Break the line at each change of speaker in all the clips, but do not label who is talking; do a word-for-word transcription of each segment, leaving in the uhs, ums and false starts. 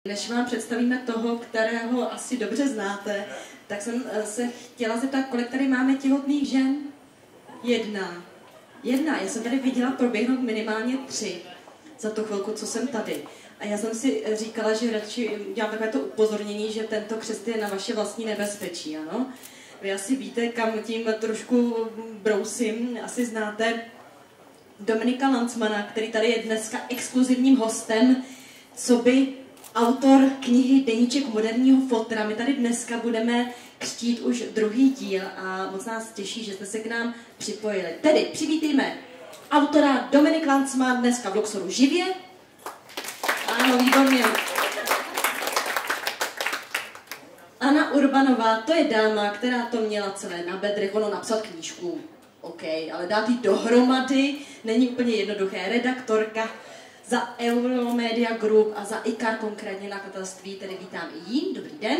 Než vám představíme toho, kterého asi dobře znáte, tak jsem se chtěla zeptat, kolik tady máme těhotných žen? Jedna. Jedna. Já jsem tady viděla proběhnout minimálně tři za tu chvilku, co jsem tady. A já jsem si říkala, že radši dělám takové to upozornění, že tento křest je na vaše vlastní nebezpečí, ano? Vy asi víte, kam tím trošku brousím, asi znáte Dominika Landsmana, který tady je dneska exkluzivním hostem, co by autor knihy Deníček moderního fotra. My tady dneska budeme křtít už druhý díl a moc nás těší, že jste se k nám připojili. Tedy přivítejme autora Dominik Landsman dneska v Luxoru živě. Ano, výborně. Anna Urbanová, to je dáma, která to měla celé na bedrech, ono napsat knížku. OK, ale dát ji dohromady není úplně jednoduché. Redaktorka za Euromedia Group a za Ikar konkrétně nakladatelství, tedy vítám i jí. Dobrý den.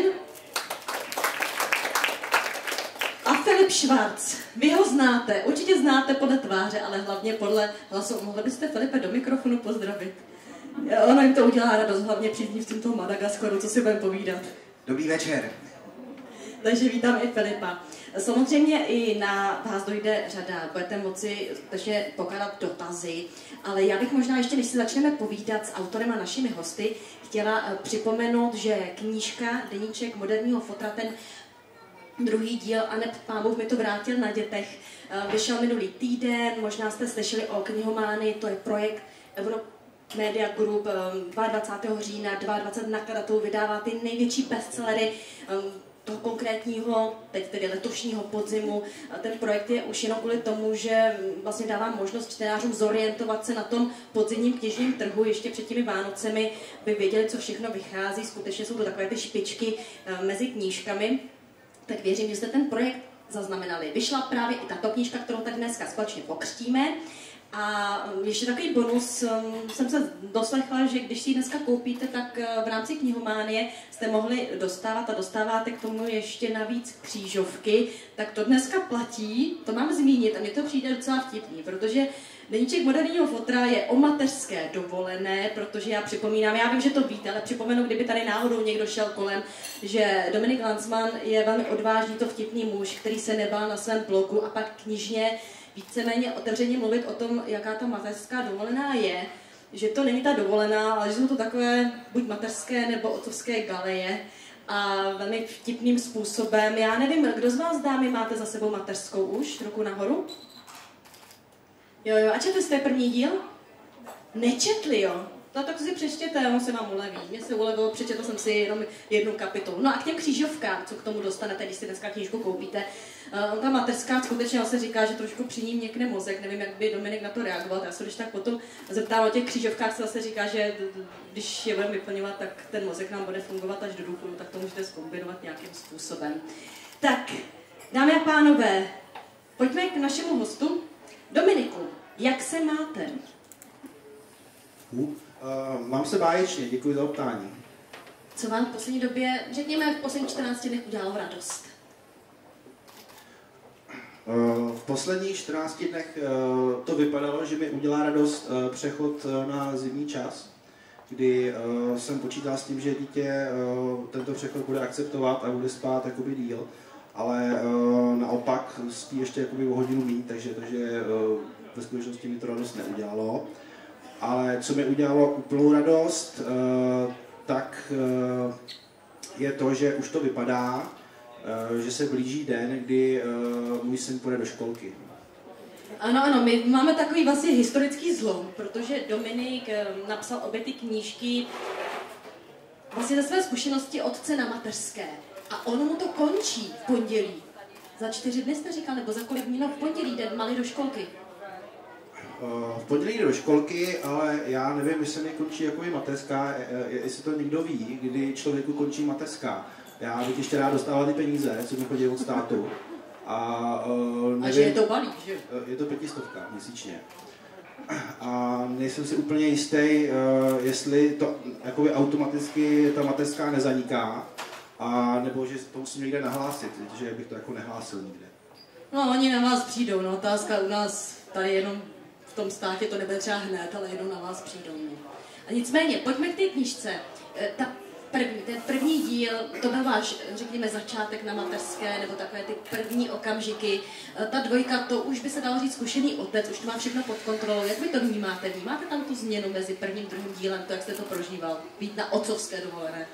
A Filip Schwarz, vy ho znáte, určitě znáte podle tváře, ale hlavně podle hlasu. Mohli byste Filipe do mikrofonu pozdravit? Ono jim to udělá radost, hlavně příznivcům toho Madagaskaru, co si budeme povídat.
Dobrý večer.
Takže vítám i Filipa. Samozřejmě i na vás dojde řada, budete moci skutečně pokládat dotazy, ale já bych možná ještě, než si začneme povídat s autorem a našimi hosty, chtěla připomenout, že knížka Deníček moderního fotra, ten druhý díl, a neb pán Bůh mi to vrátil na dětech, vyšel minulý týden, možná jste slyšeli o knihomány, to je projekt Euromedia Group, dvacátého druhého října, dvacet dva nakladatelů vydává ty největší bestsellery toho konkrétního, teď tedy letošního podzimu. Ten projekt je už jenom kvůli tomu, že vlastně dává možnost čtenářům zorientovat se na tom podzimním knižním trhu ještě před těmi Vánocemi, by věděli, co všechno vychází. Skutečně jsou to takové ty špičky mezi knížkami. Tak věřím, že jste ten projekt zaznamenali. Vyšla právě i tato knížka, kterou tak dneska společně pokřtíme. A ještě takový bonus, jsem se doslechla, že když si ji dneska koupíte, tak v rámci knihománie jste mohli dostávat a dostáváte k tomu ještě navíc křížovky, tak to dneska platí, to mám zmínit a mně to přijde docela vtipný, protože Deníček moderního fotra je o mateřské dovolené, protože já připomínám, já vím, že to víte, ale připomenu, kdyby tady náhodou někdo šel kolem, že Dominik Landsman je velmi odvážný, to vtipný muž, který se nebál na svém blogu a pak knižně víceméně otevřeně mluvit o tom, jaká ta mateřská dovolená je, že to není ta dovolená, ale že jsou to takové buď mateřské nebo otcovské galeje a velmi vtipným způsobem. Já nevím, kdo z vás, dámy, máte za sebou mateřskou už? Ruku nahoru? Jo, jo, a četli jste první díl? Nečetli, jo? No tak si přečtěte, ono se vám uleví. Mně se ulevilo, přečetl jsem si jenom jednu kapitolu. No a k těm křížovkám, co k tomu dostanete, když si dneska knížku koupíte. Uh, ta mateřská skutečně se říká, že trošku při ní měkne mozek, nevím, jak by Dominik na to reagoval. Já se když tak potom zeptám o těch křížovkách, se zase říká, že když je budeme vyplňovat, tak ten mozek nám bude fungovat až do důchodu, tak to můžete zkombinovat nějakým způsobem. Tak, dámy a pánové, pojďme k našemu hostu. Dominiku, jak se máte?
Uh, uh, mám se báječně, děkuji za optání.
Co vám v poslední době, řekněme, v posledních čtrnácti dnech udělalo radost?
Uh, v posledních čtrnácti dnech uh, to vypadalo, že mi udělá radost uh, přechod uh, na zimní čas, kdy uh, jsem počítal s tím, že dítě uh, tento přechod bude akceptovat a bude spát jakoby díl, ale uh, naopak spí ještě jakoby o hodinu míň, takže, takže uh, ve skutečnosti mi to radost neudělalo. Ale co mi udělalo úplnou radost, uh, tak uh, je to, že už to vypadá, uh, že se blíží den, kdy uh, můj syn půjde do školky.
Ano, ano, my máme takový vlastně historický zlom, protože Dominik napsal obě ty knížky vlastně ze své zkušenosti otce na mateřské. A ono mu to končí v pondělí. Za čtyři dny jste říkal, nebo za kolik dní? No v pondělí jde malý do školky.
V pondělí jde do školky, ale já nevím, jestli mi končí jako i mateřská, jestli to někdo ví, kdy člověku končí mateřská. Já bych ještě rád dostával ty peníze, co mi chodí od státu. A, uh, nevím,
a že je to balík, že?
Je to pětistovka měsíčně. A nejsem si úplně jistý, uh, jestli to jakoby automaticky ta mateřská nezaniká, a nebo že to musím někde nahlásit, že bych to jako nehlásil nikde.
No, oni na vás přijdou, no, otázka u nás tady jenom v tom státě to nebude třeba hned, ale jenom na vás přijdou. No. A nicméně, pojďme k té knížce. Ta první, ten první díl, to byl váš, řekněme, začátek na mateřské, nebo takové ty první okamžiky. Ta dvojka, to už by se dalo říct zkušený otec, už to má všechno pod kontrolou. Jak vy to vnímáte? Vnímáte tam tu změnu mezi prvním a druhým dílem, to, jak jste to prožíval? Být na otcovské dovolené?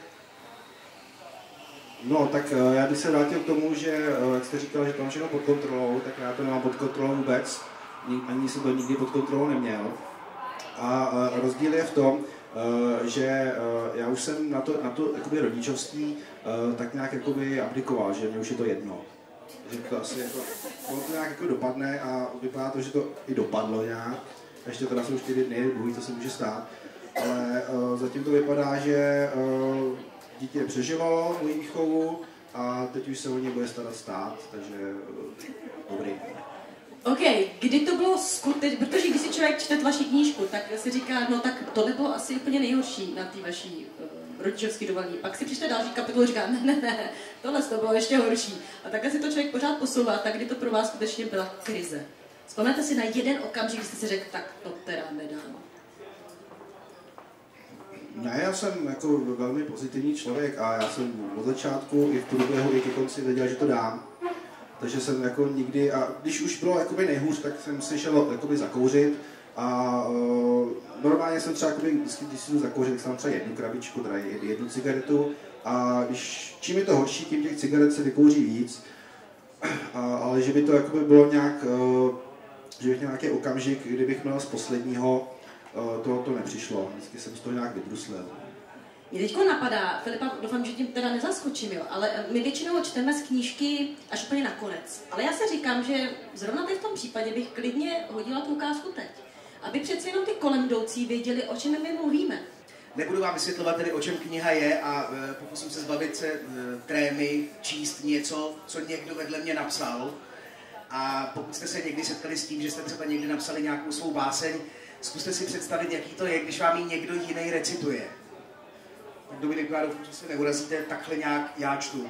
No, tak já bych se vrátil k tomu, že, jak jste říkal, že to mám všechno pod kontrolou, tak já to nemám pod kontrolou vůbec. Ani jsem to nikdy pod kontrolou neměl. A rozdíl je v tom, že já už jsem na to, na to jakoby rodičovství tak nějak jakoby abdikoval, že mě už je to jedno. Že to asi jako, ono to nějak jako dopadne a vypadá to, že to i dopadlo nějak. Ještě teda jsou čtyři dny, bojí, to se může stát. Ale zatím to vypadá, že dítě přežilo moji výchovu a teď už se o ně bude starat stát, takže dobrý.
OK, kdy to bylo skutečně, protože když si člověk čte vaši knížku, tak si říká, no tak tohle bylo asi úplně nejhorší na té vaší uh, rodičovské dovolení. Pak si přečte další kapitolu a říká, ne, ne, ne, tohle to bylo ještě horší. A takhle si to člověk pořád posouvá, tak kdy to pro vás skutečně byla krize. Vzpomenete si na jeden okamžik, kdy jste si řekl, tak to teda nedám.
Ne, já jsem jako velmi pozitivní člověk a já jsem od začátku i v průběhu i ke konci věděl, že to dám. Takže jsem jako nikdy, a když už bylo jakoby nejhůř, tak jsem si šel jakoby zakouřit a uh, normálně jsem třeba jakoby, když si jdu zakouřit, tak jsem třeba jednu krabičku, teda jednu cigaretu a když, čím je to horší, tím těch cigaret se vykouří víc, a, ale že by to jakoby bylo nějak, uh, že bych měl nějaký okamžik, kdybych měl z posledního, uh, to, to nepřišlo, vždycky jsem z toho nějak vydruslil.
Mě teďko napadá, Filipa, doufám, že tím teda nezaskočím, jo, ale my většinou čteme z knížky až úplně nakonec. Ale já si říkám, že zrovna teď v tom případě bych klidně hodila tu ukázku teď. Aby přeci jenom ty kolem jdoucí věděli, o čem my mluvíme.
Nebudu vám vysvětlovat tedy, o čem kniha je a e, pokusím se zbavit se e, trémy, číst něco, co někdo vedle mě napsal. A pokud jste se někdy setkali s tím, že jste třeba někdy napsali nějakou svou báseň, zkuste si představit, jaký to je, když vám ji někdo jiný recituje. Dominiku, já doufám, že se neurazíte, takhle nějak já čtu.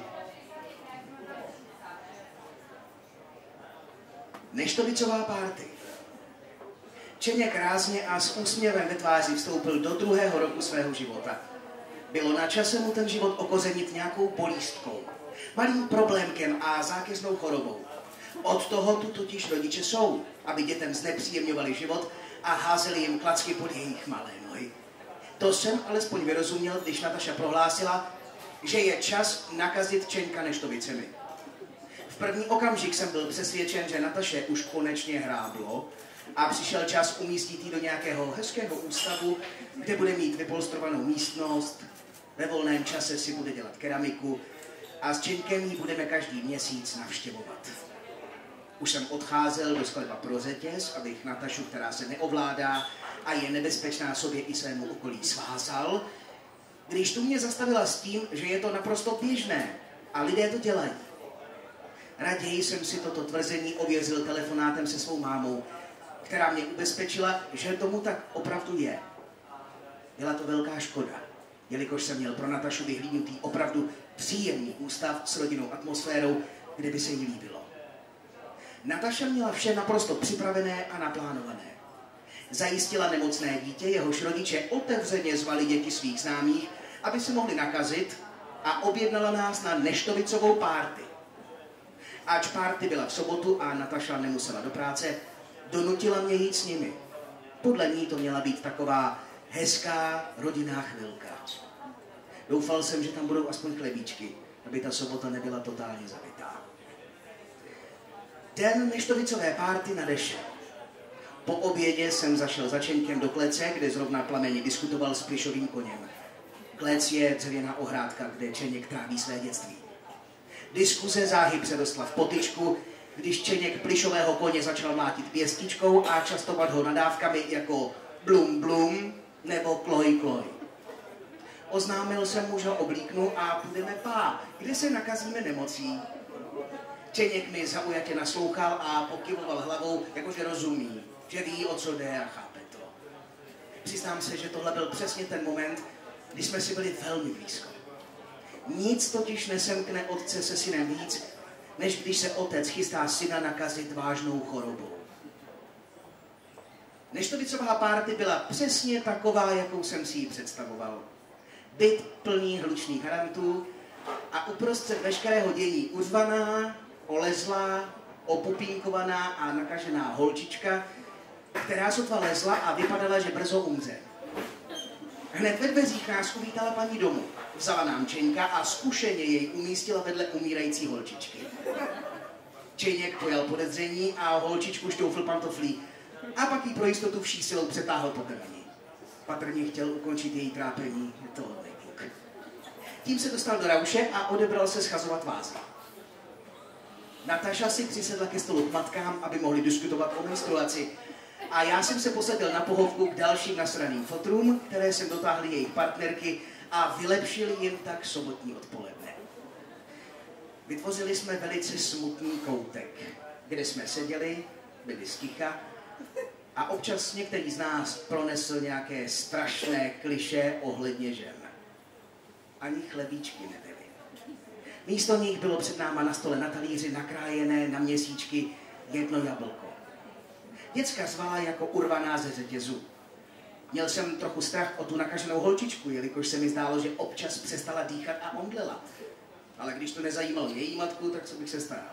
Neštovicová párty. Čeněk rázně a s úsměvem ve tváři vstoupil do druhého roku svého života. Bylo na čase mu ten život okořenit nějakou bolístkou, malým problémkem a zákeřnou chorobou. Od toho tu totiž rodiče jsou, aby dětem znepříjemňovali život a házeli jim klacky pod jejich malé nohy. To jsem alespoň vyrozuměl, když Nataša prohlásila, že je čas nakazit Čeňka neštovicemi. V první okamžik jsem byl přesvědčen, že Nataše už konečně hráblo a přišel čas umístit ji do nějakého hezkého ústavu, kde bude mít vypolstrovanou místnost, ve volném čase si bude dělat keramiku a s Čeňkem ji budeme každý měsíc navštěvovat. Už jsem odcházel do skleba pro řetěz, abych Natašu, která se neovládá a je nebezpečná sobě i svému okolí, svázal, když tu mě zastavila s tím, že je to naprosto běžné a lidé to dělají. Raději jsem si toto tvrzení ověřil telefonátem se svou mámou, která mě ubezpečila, že tomu tak opravdu je. Byla to velká škoda, jelikož jsem měl pro Natašu vyhlídnutý opravdu příjemný ústav s rodinnou atmosférou, kde by se jí líbilo. Nataša měla vše naprosto připravené a naplánované. Zajistila nemocné dítě, jehož rodiče otevřeně zvali děti svých známých, aby se mohli nakazit, a objednala nás na neštovicovou párty. Ač párty byla v sobotu a Nataša nemusela do práce, donutila mě jít s nimi. Podle ní to měla být taková hezká rodinná chvilka. Doufal jsem, že tam budou aspoň chlebíčky, aby ta sobota nebyla totálně zabitá. Den neštovicové párty nadešel. Po obědě jsem zašel za Čeňkem do klece, kde zrovna plameně diskutoval s plišovým koněm. Klec je dřevěná ohrádka, kde Čeněk tráví své dětství. Diskuze záhy přerostla v potyčku, když Čeněk plišového koně začal mlátit pěstičkou a častovat ho nadávkami jako blum blum nebo kloj kloj. Oznámil jsem mu, že ho oblíknu a půjdeme pá, kde se nakazíme nemocí. Čeněk mi zaujatě naslouchal a pokyvoval hlavou, jakože rozumí, že ví, o co jde a chápe to. Přiznám se, že tohle byl přesně ten moment, kdy jsme si byli velmi blízko. Nic totiž nesemkne otce se synem víc, než když se otec chystá syna nakazit vážnou chorobou. Neštovicová párty byla přesně taková, jakou jsem si ji představoval. byt plný hlučných hrantů a uprostřed veškerého dění uřvaná, olezlá, opupínkovaná a nakažená holčička, která sotva lezla a vypadala, že brzo umře. Hned ve dveřích nás uvítala paní domů. Vzala nám Čeňka a zkušeně jej umístila vedle umírající holčičky. Čeňek pojal podezření a holčičku štoufl pantoflí a pak jí pro jistotu vší silou přetáhl po temeni. Patrně chtěl ukončit její trápení, je to hodný kluk. Tím se dostal do rauše a odebral se schazovat vázy. Nataša si přisedla ke stolu k matkám, aby mohli diskutovat o menstruaci. A já jsem se posadil na pohovku k dalším nasraným fotrům, které jsem dotáhli jejich partnerky a vylepšili jim tak sobotní odpoledne. Vytvořili jsme velice smutný koutek, kde jsme seděli, byli sticha a občas některý z nás pronesl nějaké strašné klišé ohledně žen. Ani chlebíčky nebyly. Místo nich bylo před náma na stole na talíři nakrájené na měsíčky jedno jablko. Děcka zvala jako urvaná ze řetězu. Měl jsem trochu strach o tu nakaženou holčičku, jelikož se mi zdálo, že občas přestala dýchat a omdlela. Ale když to nezajímalo její matku, tak co bych se staral.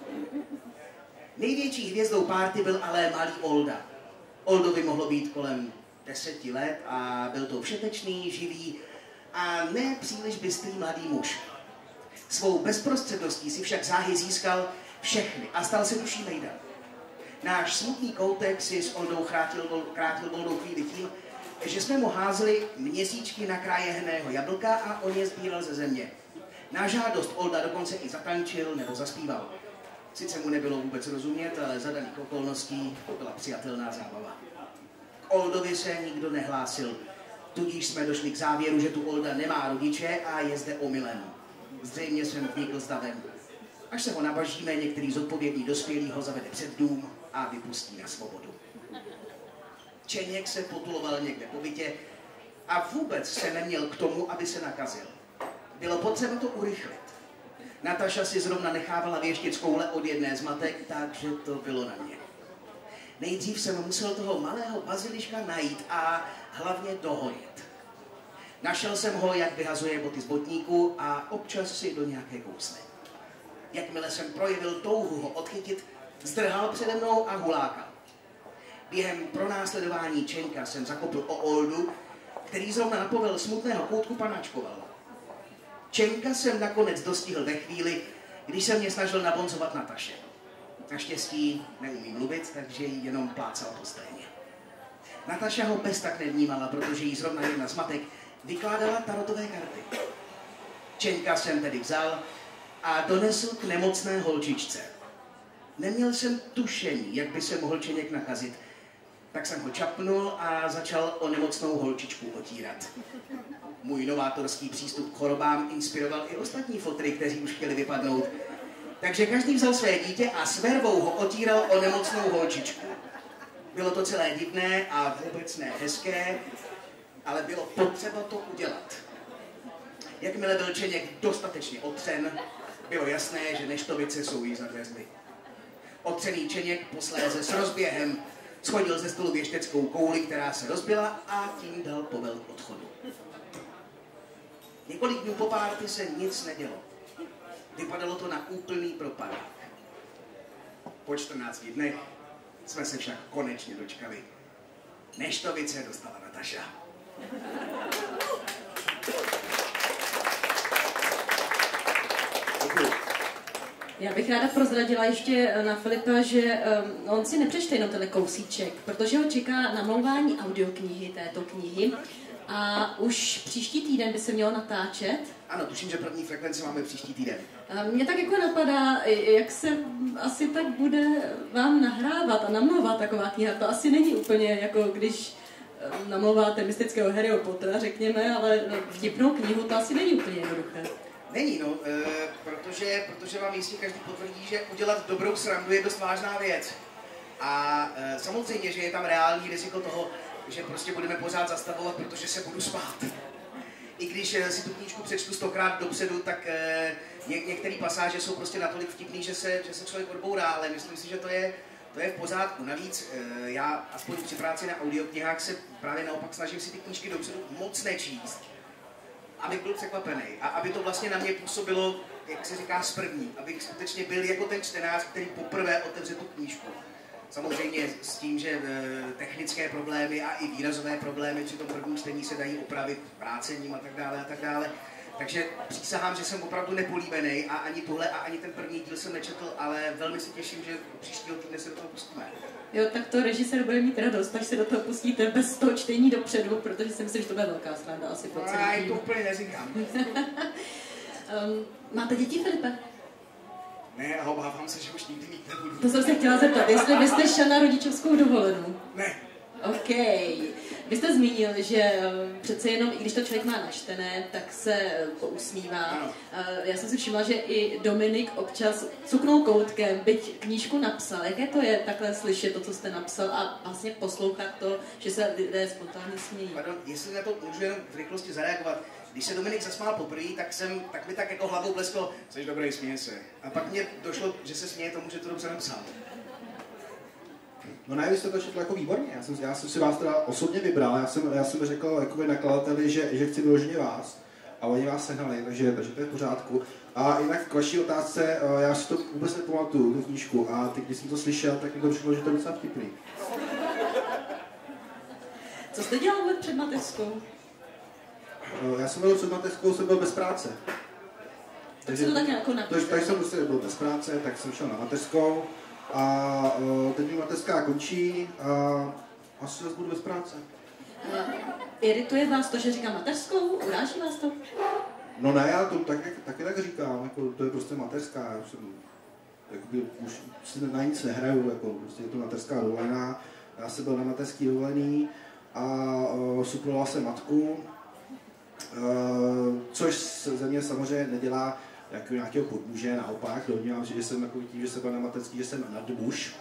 Největší hvězdou párty byl ale malý Olda. Oldovi mohlo být kolem deseti let a byl to všetečný, živý a ne příliš bystrý mladý muž. Svou bezprostředností si však záhy získal všechny a stal se duší mejdan. Náš smutný koutek si s Oldou krátil, krátil Oldou chvíli tím, že jsme mu házeli měsíčky nakrájeného jablka a on je sbíral ze země. Na žádost Olda dokonce i zatančil nebo zaspíval. Sice mu nebylo vůbec rozumět, ale za daných okolností to byla přijatelná zábava. K Oldovi se nikdo nehlásil, tudíž jsme došli k závěru, že tu Olda nemá rodiče a je zde omylem. Zřejmě jsem vnikl s davem. Až se ho nabažíme, některý zodpovědný dospělý ho zavede před dům a vypustí na svobodu. Čeněk se potuloval někde po bytě a vůbec se neměl k tomu, aby se nakazil. Bylo potřeba to urychlit. Nataša si zrovna nechávala věštit z koule od jedné z matek, takže to bylo na mě. Nejdřív jsem musel toho malého baziliška najít a hlavně dohonit. Našel jsem ho, jak vyhazuje boty z botníku a občas si do nějaké kousne. Jakmile jsem projevil touhu ho odchytit, zdrhal přede mnou a hulákal. Během pronásledování Čeňka jsem zakopl o Oldu, který zrovna na povel smutného koutku panáčkoval. Čeňka jsem nakonec dostihl ve chvíli, když se mě snažil naboncovat Nataše. Naštěstí neumí mluvit, takže ji jenom plácal po stejně. Nataša ho bez tak nevnímala, protože jí zrovna jedna z matek vykládala tarotové karty. Čeňka jsem tedy vzal a donesl k nemocné holčičce. Neměl jsem tušení, jak by se mohl Čeněk nakazit, tak jsem ho čapnul a začal o nemocnou holčičku otírat. Můj novátorský přístup k chorobám inspiroval i ostatní fotry, kteří už chtěli vypadnout. Takže každý vzal své dítě a s vervou ho otíral o nemocnou holčičku. Bylo to celé divné a vůbec ne hezké, ale bylo potřeba to udělat. Jakmile byl Čeněk dostatečně otřen, bylo jasné, že neštovice jsou jí za dveřmi. Otřený Čeněk posléze s rozběhem schodil ze stolu věšteckou kouli, která se rozbila a tím dal povel k odchodu. Několik dnů po párty se nic nedělo. Vypadalo to na úplný propadák. Po čtrnácti dnech jsme se však konečně dočkali. Neštovice dostala Nataša.
Já bych ráda prozradila ještě na Filipa, že um, on si nepřečte jenom tenhle kousíček, protože ho čeká namlouvání audioknihy této knihy a už příští týden by se mělo natáčet.
Ano, tuším, že první frekvenci máme příští týden.
A mě tak jako napadá, jak se asi tak bude vám nahrávat a namlouvat taková kniha. To asi není úplně jako když namlouváte mystického Harryho Pottera, řekněme, ale vtipnou knihu to asi není úplně jednoduché.
Není, no, e, protože, protože vám jistě každý potvrdí, že udělat dobrou srandu je dost vážná věc. A e, samozřejmě, že je tam reální riziko toho, že prostě budeme pořád zastavovat, protože se budu spát. I když e, si tu knížku přečtu stokrát dopředu, tak e, ně, některé pasáže jsou prostě natolik vtipný, že se, že se člověk odbourá, ale myslím si, že to je, to je v pořádku. Navíc e, já aspoň při práci na audioknihách se právě naopak snažím si ty knížky dopředu moc nečíst. abych byl překvapený a aby to vlastně na mě působilo, jak se říká, z první, abych skutečně byl jako ten čtenář, který poprvé otevře tu knížku. Samozřejmě s tím, že technické problémy a i výrazové problémy při tom prvním čtení se dají opravit vrácením a tak dále a tak dále. Takže přísahám, že jsem opravdu nepolíbený a ani tohle a ani ten první díl jsem nečetl, ale velmi se těším, že příštího týdne se do toho pustíme.
Jo, tak to režisér bude mít radost, až se do toho pustíte bez toho čtení dopředu, protože si myslím, že to bude velká sranda asi pro celý
tým. Já jim to úplně neříkám.
um, máte děti, Filipe?
Ne, a obávám se, že už nikdy mít nebudu.
To jsem se chtěla zeptat, jestli vy jste šel na rodičovskou dovolenou.
Ne.
OK. Vy jste zmínil, že přece jenom, i když to člověk má načtené, tak se pousmívá.
Ano.
Já jsem si všimla, že i Dominik občas cuknul koutkem, byť knížku napsal. Jaké to je takhle slyšet to, co jste napsal a vlastně poslouchat to, že se lidé spontánně smějí?
Pardon, jestli na to můžu jenom v rychlosti zareagovat. Když se Dominik zasmál poprvé, tak, jsem, tak mi tak jako hlavou blesklo, jsi dobrý, směje se. A pak mě došlo, že se směje tomu, že to dobře napsal.
No ne, vy jste to četl jako výborně, já jsem, já jsem si vás teda osobně vybral, já jsem, já jsem řekl jakoby nakladateli, že, že chci vyloženě vás a oni vás sehnali, takže, takže to je v pořádku. A jinak k vaší otázce, já si to vůbec nepamatuju, tu knížku, a teď, když jsem to slyšel, tak mi to přišlo, že to je docela vtipný.
Co jste dělal vůbec před mateřskou?
Já jsem byl před mateřskou, jsem byl bez práce.
Takže to tak jako napíšte.
Takže jsem prostě byl bez práce, tak jsem šel na mateřskou. A uh, teď mi mateřská končí a asi zase budu bez práce.
Uh, irituje vás to, že říkám mateřskou? Uráží vás to?
No ne, já to taky, taky tak říkám, jako, to je prostě mateřská. Já jsem, jakoby, už si na nic nehraju, jako, prostě je to mateřská dovolená. Já jsem byl na mateřský dovolený a uh, suploval jsem matku, uh, což ze mě samozřejmě nedělá jako nějakého podmuže, naopak, domnívám, že jsem jako tím, že jsem byl na mateřský, že jsem nadmuž.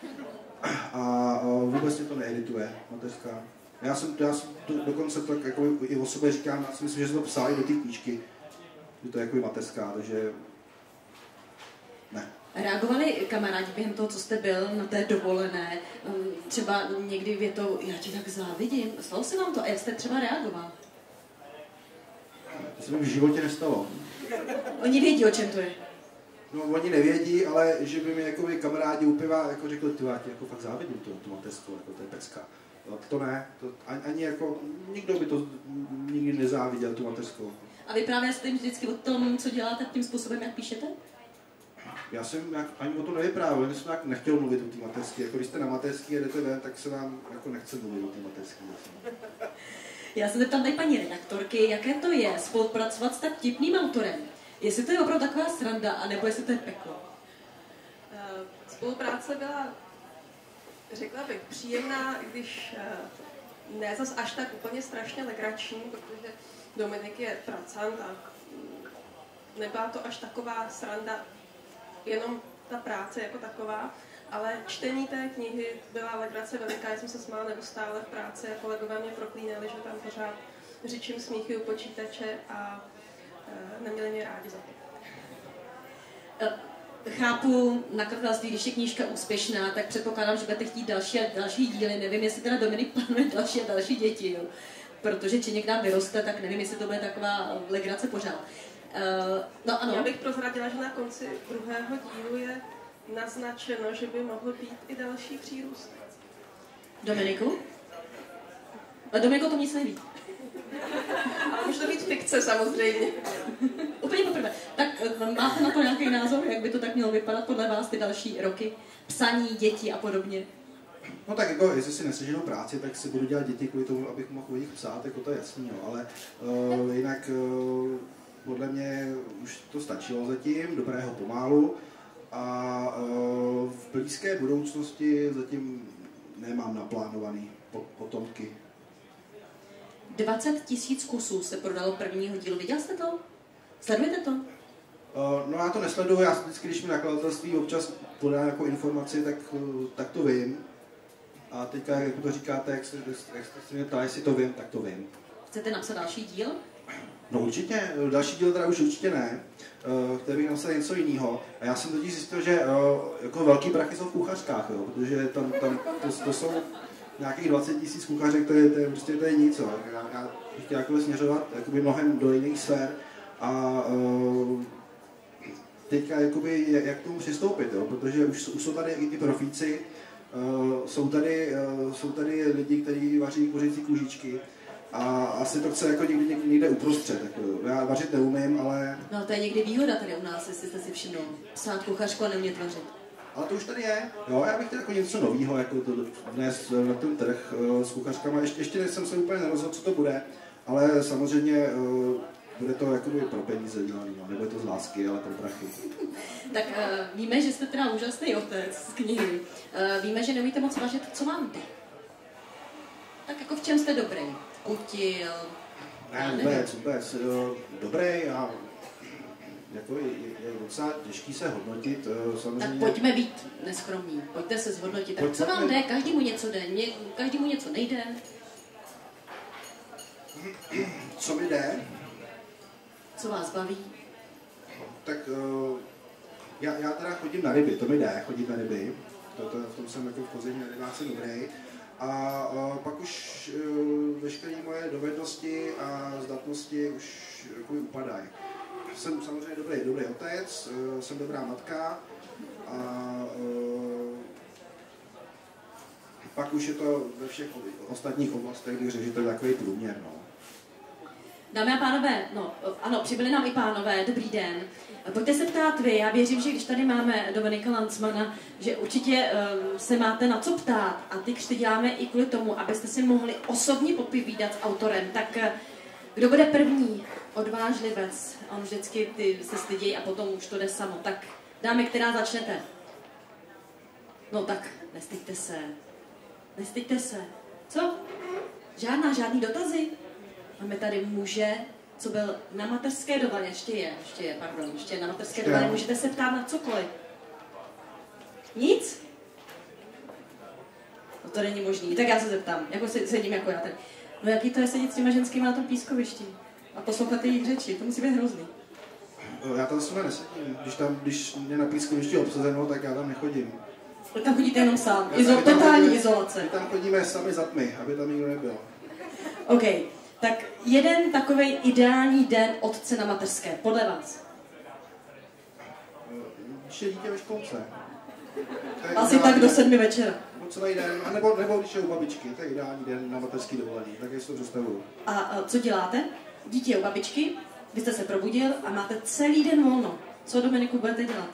A vůbec mě to neirituje, mateřská. Já jsem, já jsem to, dokonce tak jako i o sobě říkám, já si myslím, že jsem to psal i do té knížky, že to je jako i mateřská, takže ne.
Reagovali kamarádi během toho, co jste byl na té dovolené, třeba někdy větou, já ti tak závidím, stalo se vám to a jak jste třeba reagoval?
To se mi v životě nestalo.
Oni vědí, o čem to je.
No, oni nevědí, ale že by mi jako kamarádi u piva jako řekli, ty já ti jako fakt závidím tu, tu mateřskou, jako to je pecka. No, to ne, to ani, ani jako, nikdo by to nikdy nezáviděl, tu mateřskou.
A vy právě jste jim vždycky o tom, co děláte tím způsobem, jak píšete?
Já jsem jak, ani o tom nevyprávěl, já jsem jak nechtěl mluvit o té mateřské. Jako když jste na mateřský a jdete ven, tak se vám jako nechce mluvit o té mateřské.
Já se zeptám tady paní redaktorky, jaké to je spolupracovat s tak vtipným autorem? Jestli to je opravdu taková sranda, anebo jestli to je peklo?
Uh, spolupráce byla, řekla bych, příjemná, i když uh, ne zas až tak úplně strašně legrační, protože Dominik je pracant a nebyla to až taková sranda, jenom ta práce jako taková, ale čtení té knihy byla legrace veliká, já jsem se smála neustále v práci a kolegové mě proklínali, že tam pořád řičím smíchy u počítače a uh, neměli mě rádi za to.
Chápu nakladatelství, když je knížka úspěšná, tak předpokládám, že budete chtít další a další díly. Nevím, jestli teda Dominik plánuje další a další děti, jo. Protože Čeněk nám vyroste, tak nevím, jestli to bude taková legrace pořád. Uh, no ano.
Já bych prozradila, že na konci druhého dílu je naznačeno, že by mohl být i další přírůst.
Dominiku? A Dominiku to nic neví.
Ale může to být fikce samozřejmě.
Úplně poprvé. Tak máte na to nějaký názor, jak by to tak mělo vypadat podle vás ty další roky? Psaní, děti a podobně.
No tak jako, jestli si neseženou práci, tak si budu dělat děti kvůli tomu, abych mohl o nich psát, jako to je jasný, jo. Ale uh, jinak uh, podle mě už to stačilo zatím, dobrého pomálu. A uh, v blízké budoucnosti zatím nemám naplánovaný potomky.
dvacet tisíc kusů se prodalo prvního dílu. Viděl jste to? Sledujete to?
Uh, no já to nesleduju, já vždycky, když mi nakladatelství občas podá jako informaci, tak, uh, tak to vím. A teďka, jak to říkáte, jak jste, jak jste se mě ptali, jestli to vím, tak to vím.
Chcete napsat další díl?
No určitě, další díl teda už určitě ne, uh, který bych napsal něco jiného. A já jsem totiž zjistil, že uh, jako velký prachy jsou v kuchařkách, jo, protože tam, tam to, to jsou nějakých dvacet tisíc kuchařek, to je, to je prostě to je nic. Jo. Já, já bych chtěl jakoby směřovat jakoby mnohem do jiných sfér a uh, teďka jakoby, jak k tomu přistoupit, jo? Protože už, už jsou tady i profíci, uh, jsou, tady, uh, jsou tady lidi, kteří vaří kuřecí kůžičky a asi to chce jako někde, někde, někde uprostřed. Jako, já vařit neumím, ale...
No to je někdy výhoda tady u nás, jestli jste si všiml. Psát kuchařku a neumět vařit.
Ale to už tady je. Jo, já bych chtěl jako něco nového, jako to dnes na ten trh uh, s kuchařkama. Ještě, ještě jsem se úplně nerozhodl, co to bude, ale samozřejmě uh, bude to jakoby pro peníze dělaný, no. Nebude to z lásky, ale pro prachy.
Tak uh, víme, že jste teda úžasný otec z knihy. Uh, víme, že neumíte moc vařit, co vám jde. Tak jako v čem jste dobrý? Kutil?
Ne, vůbec, vůbec. Uh, dobrý a jako je, je docela těžký se hodnotit, samozřejmě.
Tak pojďme být neskromní, pojďte se zhodnotit. Tak co vám jde? Každému něco jde, Ně, každému něco nejde.
Co mi jde?
Co vás baví?
Tak uh, já, já teda chodím na ryby, to mi jde, chodit na ryby. To, to, v tom jsem jako v Plzni na rybách jsem dobrý. A uh, pak už uh, veškeré moje dovednosti a zdatnosti už jako upadají. Jsem samozřejmě dobrý, dobrý otec, uh, jsem dobrá matka a uh, pak už je to ve všech ostatních oblastech, bych řekl, že to je takový průměr. No.
Dámy a pánové, no ano, přibyli nám i pánové, dobrý den. Pojďte se ptát vy, já věřím, že když tady máme Dominika Landsmana, že určitě um, se máte na co ptát a ty křty děláme i kvůli tomu, abyste si mohli osobně popovídat s autorem. Tak uh, kdo bude první? Odvážlivec. On vždycky ty se stydějí a potom už to jde samo. Tak dámy, která začnete? No tak, nestyďte se. Nestyďte se. Co? Žádná, žádný dotazy? Máme tady muže, co byl na mateřské dovolené, ještě je, ještě je, pardon, ještě je na mateřské dovolené, můžete se ptát na cokoliv. Nic? No to není možný, tak já se zeptám, jako sedím jako já tady. No jaký to je sedět s těma ženskými na tom pískovišti a poslouchat jejich řeči, to musí být hrozný.
Já tam s nesedím, když tam, když mě na pískovišti obsazeno, tak já tam nechodím.
Vy tam chodíte jenom sám, Izo, totální
chodíme,
izolace.
My tam chodíme sami za tmy, aby tam nikdo nebyl.
OK. Tak jeden takovej ideální den otce na mateřské, podle vás?
Když je dítě ve školce.
Asi tak do sedmi večera.
No celý den, anebo, nebo když je u babičky, to je ideální den na mateřský dovolený, tak si to představuju.
A, a co děláte? Dítě je u babičky, vy jste se probudil a máte celý den volno. Co, Dominiku, budete dělat?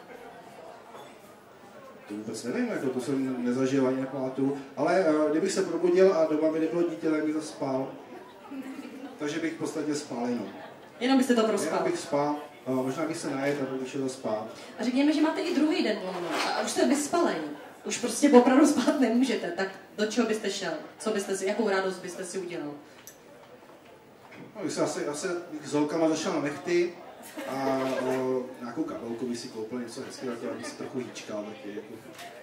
To vůbec nevím, jako to jsem nezažil ani nepamatuju, ale uh, kdybych se probudil a doma mi nebylo dítě, tak bych to spal. Takže bych v podstatě spal jenom.
Jenom byste to prospal.
Jenom bych spal, uh, možná bych se najet a bych šel spát.
A řekněme, že máte i druhý den volno a už jste vyspalej. Už prostě opravdu spát nemůžete, tak do čeho byste šel? Co byste si, jakou radost byste si udělal?
No, bych se asi, asi bych s holkama zašel na nechty a uh, nějakou kabelku bych si koupil něco hezkého, aby si trochu hýčkal taky. Jako.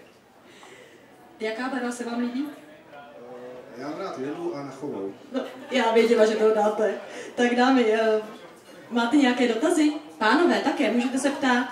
Jaká barva se vám líbí?
Já mám rád jedu a nachovou.
No, já věděla, že to dáte. Tak dámy, uh, máte nějaké dotazy? Pánové, také, můžete se ptát.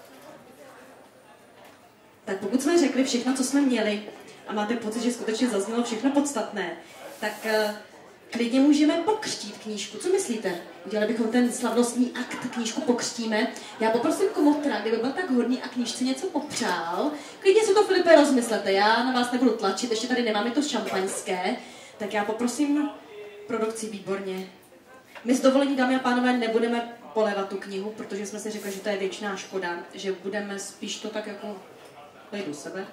Tak pokud jsme řekli všechno, co jsme měli, a máte pocit, že skutečně zaznělo všechno podstatné, tak uh, klidně můžeme pokřtít knížku. Co myslíte? Udělali bychom ten slavnostní akt, knížku pokřtíme. Já poprosím komotra, kdyby byl tak hodný a knížce něco popřál. Klidně si to, Filipe, rozmyslete. Já na vás nebudu tlačit, ještě tady nemáme to šampaňské. Tak já poprosím produkci, výborně. My s dovolení, dámy a pánové, nebudeme polévat tu knihu, protože jsme si řekli, že to je věčná škoda, že budeme spíš to tak jako vejdu sebe.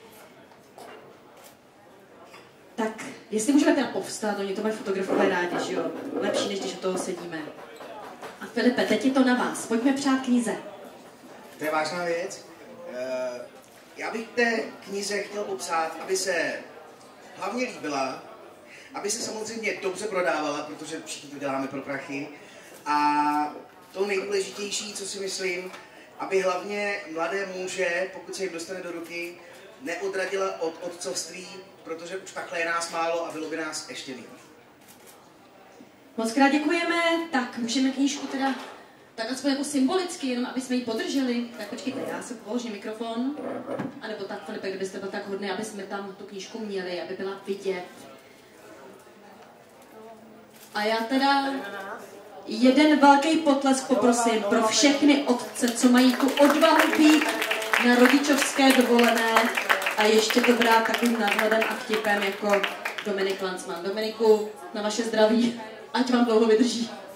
Tak, jestli můžeme teda povstat, oni to mají fotografové rádi, že jo? Lepší, než když u toho sedíme. A Filipe, teď je to na vás. Pojďme přát knize.
To je vážná věc. Já bych té knize chtěl popsat, aby se hlavně líbila, aby se samozřejmě dobře prodávala, protože všichni to děláme pro prachy. A to nejdůležitější, co si myslím, aby hlavně mladé muže, pokud se jim dostane do ruky, neodradila od otcovství, protože už takhle je nás málo a bylo by nás ještě víc.
Moc krát děkujeme, tak můžeme knížku teda Tak aspoň jako symbolicky, jenom aby jsme ji podrželi. Tak počkejte, já si položím mikrofon. A nebo tak, Filipe, kdybyste byl tak hodný, aby jsme tam tu knížku měli, aby byla vidět. A já teda jeden velký potlesk poprosím pro všechny otce, co mají tu odvahu být na rodičovské dovolené a ještě to brát takovým nadhledem a vtipem jako Dominik Lanzmann. Dominiku, na vaše zdraví, ať vám dlouho vydrží.